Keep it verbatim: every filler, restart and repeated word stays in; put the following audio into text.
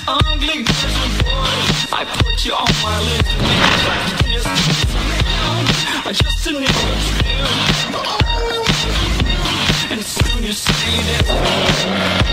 ugly little boy. I put you on my list. I just need a drill. And soon you say that